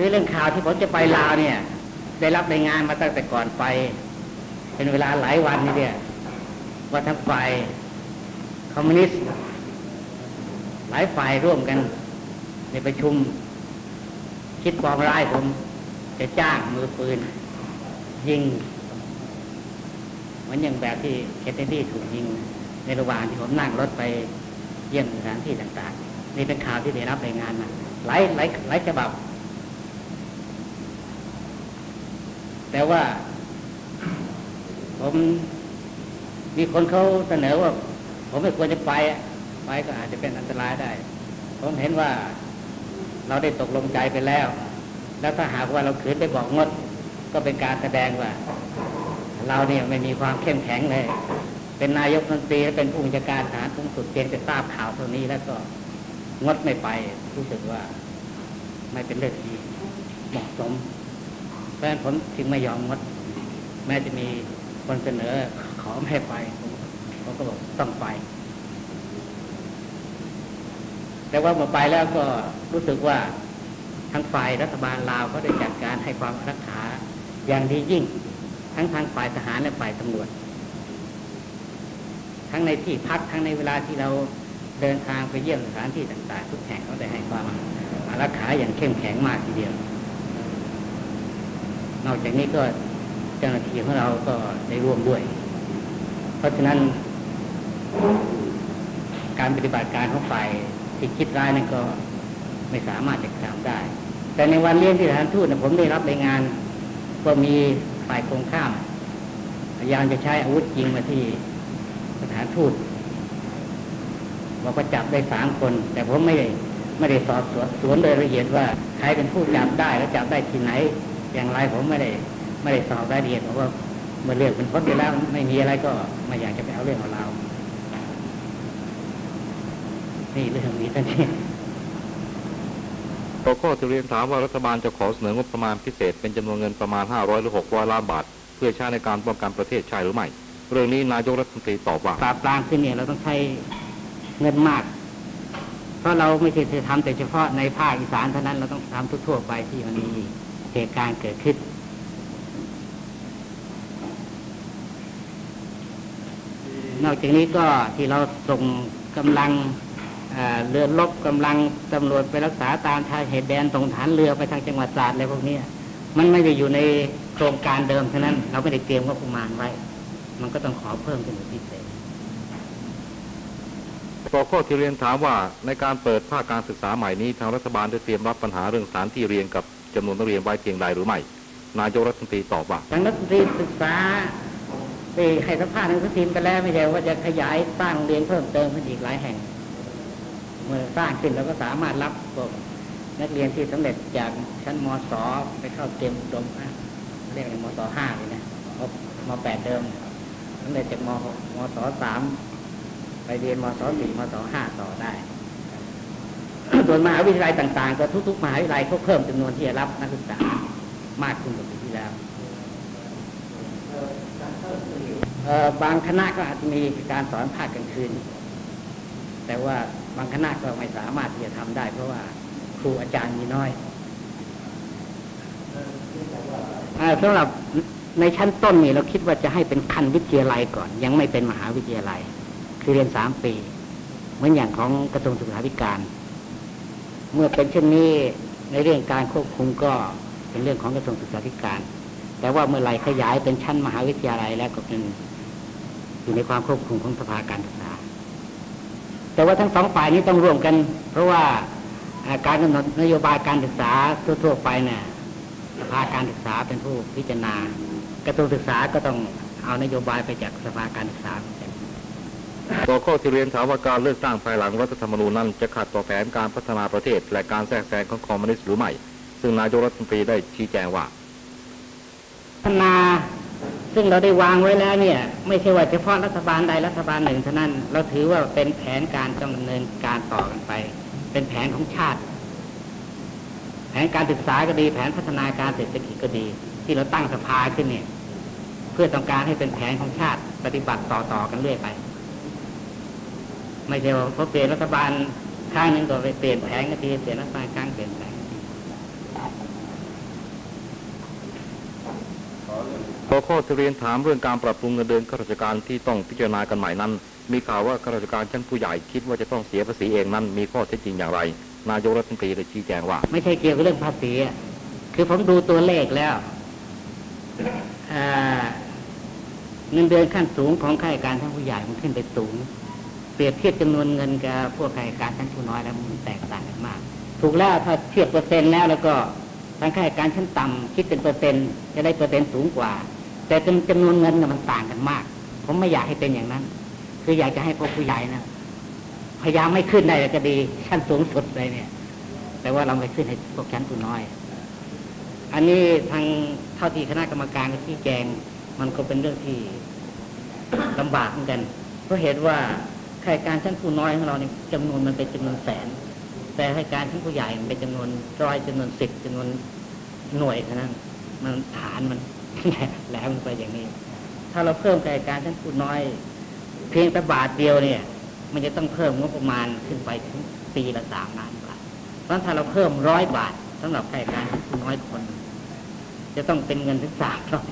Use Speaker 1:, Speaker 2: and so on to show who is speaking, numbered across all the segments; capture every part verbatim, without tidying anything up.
Speaker 1: คือเรื่องข่าวที่ผมจะไปลาวเนี่ยได้รับรายงานมาตั้งแต่ก่อนไปเป็นเวลาหลายวันนี่เนี่ยว่าทั้งฝ่ายคอมมิวนิสต์หลายฝ่ายร่วมกันในประชุมคิดปองร้ายผมจะจ้างมือปืนยิงเหมือนอย่างแบบที่เคเนดีถูกยิงในระหว่างที่ผมนั่งรถไปเยี่ยมสถานที่ต่างๆนี่เป็นข่าวที่ได้รับรายงานมาหลายหลายหลายฉบับแต่ว่าผมมีคนเขาเสนอว่าผมไม่ควรจะไปไปก็อาจจะเป็นอันตรายได้ผมเห็นว่าเราได้ตกลงใจไปแล้วแล้วถ้าหากว่าเราขืนไปบอกงดก็เป็นการแสดงว่าเราเนี่ยไม่มีความเข้มแข็งเลยเป็นนายกรัฐมนตรีและเป็นผู้บัญชาการทหารสูงสุดเพียงแต่ทราบข่าวเท่านี้แล้วก็งดไม่ไปรู้สึกว่าไม่เป็นเรื่องที่เหมาะสมเพราะฉะนั้นผมจึงไม่ยอมงดแม้จะมีคนเสนอขอไม่ให้ไปผมก็บอกต้องไปแต่ว่าเมื่อไปแล้วก็รู้สึกว่าทางฝ่ายรัฐบาลลาวก็ได้จัดการให้ความรักษาอย่างดียิ่งทั้งทางฝ่ายทหารและฝ่ายตำรวจทั้งในที่พักทั้งในเวลาที่เราเดินทางไปเยี่ยมสถานที่ต่างๆทุกแห่งเขาได้ให้ความรักษาอย่างเข้มแข็งมากทีเดียวนอกจากนี้ก็เจ้าหน้าที่ของเราก็ได้ร่วมด้วยเพราะฉะนั้นการปฏิบัติการของฝ่ายที่คิดร้ายนั้นก็ไม่สามารถจะทำได้แต่ในวันเลี้ยงที่สถานทูตนะผมได้รับรายงานก็มีฝ่ายตรงข้ามพยายามจะใช้อาวุธยิงมาที่สถานทูตบอกว่าจับได้สามคนแต่ผมไม่ได้ไม่ได้สอบสวนสวนโดยละเอียดว่าใครเป็นผู้จับได้แล้วจับได้ที่ไหนอย่างไรผมไม่ได้ไม่ได้สอบรายละเอียดเพราะว่าเมื่อเรื่องเป็นพ้นไปแล้วไม่มีอะไรก็ไม่อยากจะไปเอาเรื่องของเรานี่เรื่องนี้ท่านที่
Speaker 2: ต่อข้อที่เรียนถามว่ารัฐบาลจะขอเสนองบประมาณพิเศษเป็นจำนวนเงินประมาณห้าร้อยหรือหกร้อยล้านบาทเพื่อใช้ในการป้องกันประเทศใช่หรือไม่เรื่องนี้นายกรัฐมนตรีตอบว่า
Speaker 1: ปราบปรามขึ้นเนี่ยเราต้องใช้เงินมากเพราะเราไม่ใช่จะทำแต่เฉพาะในภาคอีสานเท่านั้นเราต้องทำทั่วๆไปที่มันมีเหตุการณ์เกิดขึ้นนอกจากนี้ก็ที่เราส่งกำลังเรือรบกำลังตำรวจไปรักษาตามชายแดนตรงฐานเรือไปทางจังหวัดตราดอะไรพวกนี้มันไม่ได้อยู่ในโครงการเดิมฉะนั้นเราไม่ได้เตรียมงบประมาณไว้มันก็ต้องขอเพิ่มขึ้นเป็นพิเศษ
Speaker 2: ต่อข้อที่เรียนถามว่าในการเปิดภาคการศึกษาใหม่นี้ทางรัฐบาลได้เตรียมรับปัญหาเรื่องสถานที่เรียนกับจำนวนนักเรียนไว้เพียงใดหรือไม่นายกรัฐมนตรีตอบว่า
Speaker 1: ทางรัฐมนตรีศึกษาได้ให้สัมภาษณ์ในสื่อพิมพ์ไปแล้วไม่ใช่ว่าจะขยายสร้างโรงเรียนเพิ่มเติมขึ้นอีกหลายแห่งเมื่อสร้างขึ้นเราก็สามารถรับพวกนักเรียนที่สำเร็จจากชั้นม.ส.ไปเข้าเตรียมอุดมเรียกม.ส.ห้าเลยนะม.แปดเดิมสำเร็จจากม.ม.ส.สามไปเรียนม.ส.สี่ม.ส.ห้าต่อได้ส่วนมหาวิทยาลัยต่างๆก็ทุกๆมหาวิทยาลัยเขาเพิ่มจำนวนที่จะรับนักศึกษามากขึ้นกว่าปีที่แล้วบางคณะก็อาจจะมีการสอนภาคกลางคืนแต่ว่าบางคณะก็ไม่สามารถที่จะทำได้เพราะว่าครูอาจารย์มีน้อยสำหรับในชั้นต้นนี่เราคิดว่าจะให้เป็นขั้นวิทยาลัยก่อนยังไม่เป็นมหาวิทยาลัยคือเรียนสามปีเหมือนอย่างของกระทรวงศึกษาธิการเมื่อเป็นเช่นนี้ในเรื่องการควบคุมก็เป็นเรื่องของกระทรวงศึกษาธิการแต่ว่าเมื่อไหร่ขยายเป็นชั้นมหาวิทยาลัยแล้วก็เป็นอยู่ในความควบคุมของสภาการศึกษาแต่ว่าทั้งสองฝ่ายนี้ต้องร่วมกันเพราะว่าการกำหนดนโยบายการศึกษาทั่วๆไปเนี่ยสภาการศึกษาเป็นผู้พิจารณากระทรวงศึกษาก็ต้องเอานโยบายไปจากสภาการศึกษา
Speaker 2: ต่อข้อที่เรียนถามว่าการเลือกตั้งภายหลังรัฐธรรมนูญนั้นจะขัดต่อแผนการพัฒนาประเทศและการแทรกแซงของคอมมิวนิสต์หรือไม่ซึ่งนายกรัฐมนตรีได้ชี้แจงว่า
Speaker 1: พัฒนาซึ่งเราได้วางไว้แล้วเนี่ยไม่ใช่ว่าเฉพาะรัฐบาลใดรัฐบาลหนึ่งเท่านั้นเราถือว่าเป็นแผนการต้องดำเนินการต่อกันไปเป็นแผนของชาติแผนการศึกษาก็ดีแผนพัฒนาการเศรษฐกิจก็ดีที่เราตั้งสภาขึ้นเนี่ยเพื่อต้องการให้เป็นแผนของชาติปฏิบัติต่อๆกันเรื่อยไปไม่ใช่ว่าพอเปลี่ยนรัฐบาลข้างนึงก็ไปเปลี่ยนแผนก็ทีเปลี่ยนรัฐบาลข้างเปลี่ยนแผน
Speaker 2: หัวข้อที่เรียนถามเรื่องการปรับปรุงเงินเดือนข้าราชการที่ต้องพิจารณากันใหม่นั้นมีข่าวว่าข้าราชการชั้นผู้ใหญ่คิดว่าจะต้องเสียภาษีเองนั้นมีข้อเท็จจริงอย่างไรนายกรัฐมนตรีได้ชี้แจงว่า
Speaker 1: ไม่ใช่เกี่ยวกับเรื่องภาษีคือผมดูตัวเลขแล้วเงินเดือนขั้นสูงของข้าราชการชั้นผู้ใหญ่มันขึ้นไปสูงเปรียบเทียบจำนวนเงินกับพวกข้าราชการชั้นผู้น้อยแล้วมันแตกต่างกันมากถูกแล้วถ้าเทียบเปอร์เซ็นต์แล้วแล้วก็ทางข้าราชการชั้นต่ำคิดเป็นเปอร์เซ็นต์จะได้เปอร์เซ็นต์สูงกว่าแต่จำนวนเงินน่ะมันต่างกันมากผมไม่อยากให้เป็นอย่างนั้นคืออยากจะให้พวกผู้ใหญ่นะพยายามไม่ขึ้นได้ก็ดีชั้นสูงสุดเลยเนี่ยแต่ว่าเราไม่ขึ้นให้พวกชั้นผู้น้อยอันนี้ทางเท่าที่คณะกรรมการชี้แจงมันก็เป็นเรื่องที่ลำบากเหมือนกันเพราะเหตุว่าข้าราชการชั้นผู้น้อยของเราเนี่ยจำนวนมันเป็นจำนวนแสนแต่ข้าราชการชั้นผู้ใหญ่มันเป็นจำนวนร้อยจำนวนสิบจำนวนหน่วยเท่านั้นมันฐานมันแหลมไปอย่างนี้ถ้าเราเพิ่มข้าราชการชั้นผู้น้อยเพียงแต่บาทเดียวเนี่ยมันจะต้องเพิ่มงบประมาณขึ้นไปถึงปีละสามล้านบาทเพราะถ้าเราเพิ่มร้อยบาทสำหรับข้าราชการชั้นผู้น้อยคนจะต้องเป็นเงินถึงสามร้อย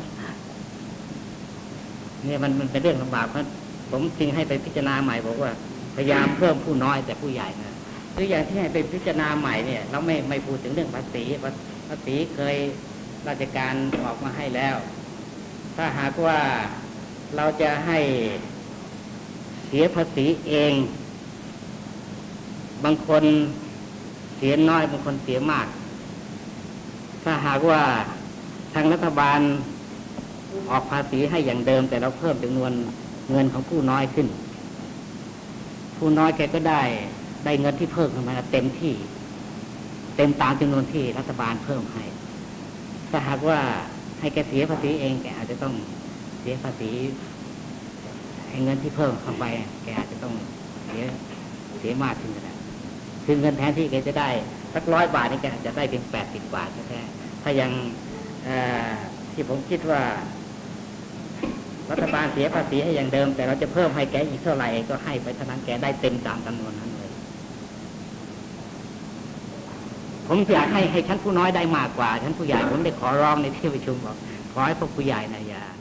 Speaker 1: เนี่ยมันมันเป็นเรื่องลำบากเพราะผมจึงให้ไปพิจารณาใหม่บอกว่าพยายามเพิ่มผู้น้อยแต่ผู้ใหญ่นะหรืออย่างที่ให้ไปพิจารณาใหม่เนี่ยเราไม่ไม่พูดถึงเรื่องภาษีภาษีเคยราชการออกมาให้แล้วถ้าหากว่าเราจะให้เสียภาษีเองบางคนเสียน้อยบางคนเสียมากถ้าหากว่าทางรัฐบาลออกภาษีให้อย่างเดิมแต่เราเพิ่มจำนวนเงินของผู้น้อยขึ้นผู้น้อยแกก็ได้ได้เงินที่เพิ่มขึ้นมาเต็มที่เต็มตามจำนวนที่รัฐบาลเพิ่มให้ถ้าหากว่าให้แกเสียภาษีเองแกอาจจะต้องเสียภาษีให้เงินที่เพิ่มเข้าไปแกอาจจะต้องเสียเสียมากขึ้นก็ได้คือเงินแทนที่แกจะได้สักร้อยบาทนี่แกอาจจะได้เพียงแปดสิบบาทแค่ถ้ายังที่ผมคิดว่ารัฐบาลเสียภาษีให้อย่างเดิมแต่เราจะเพิ่มให้แกอีกเท่าไหร่ก็ให้ไปเท่านั้นแกได้เต็มตามจำนวนนั้นเลยผมอยากให้ให้ชั้นผู้น้อยได้มากกว่าชั้นผู้ใหญ่ผมได้ขอร้องในที่ประชุมบอกขอให้พวกผู้ใหญ่นะอย่า